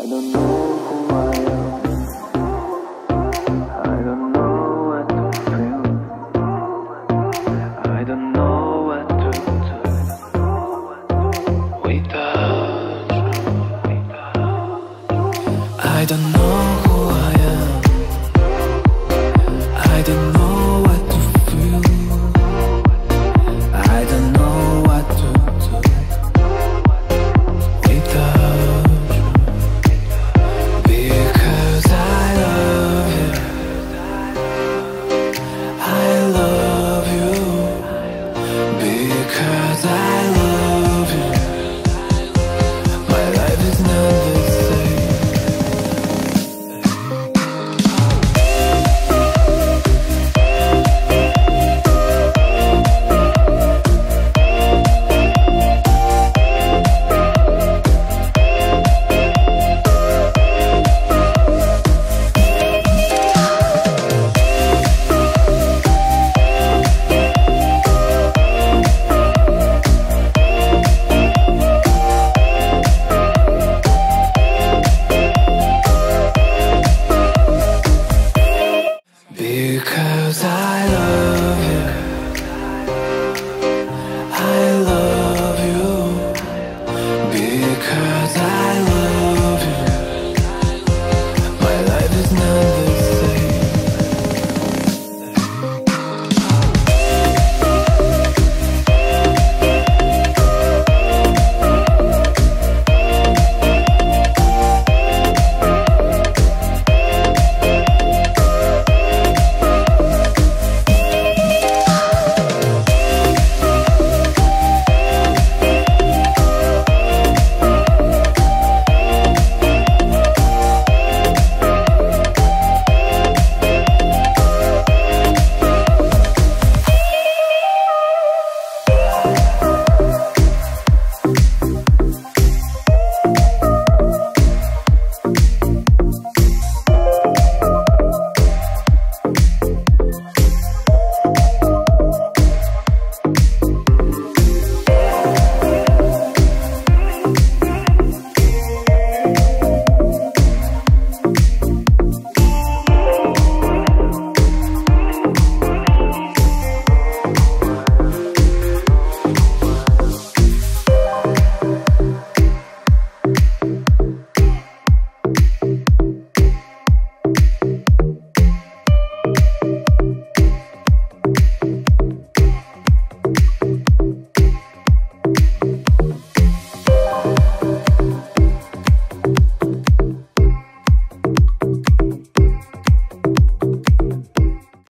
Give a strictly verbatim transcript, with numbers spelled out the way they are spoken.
don't know who I am. I don't know what to feel. I don't know what to do without you. I don't know who I am. I don't know what to feel. I don't know what to do without you. Because I love you. I love you. Because I love you. My life is not the same. Because I love you. I love you. Because I love you.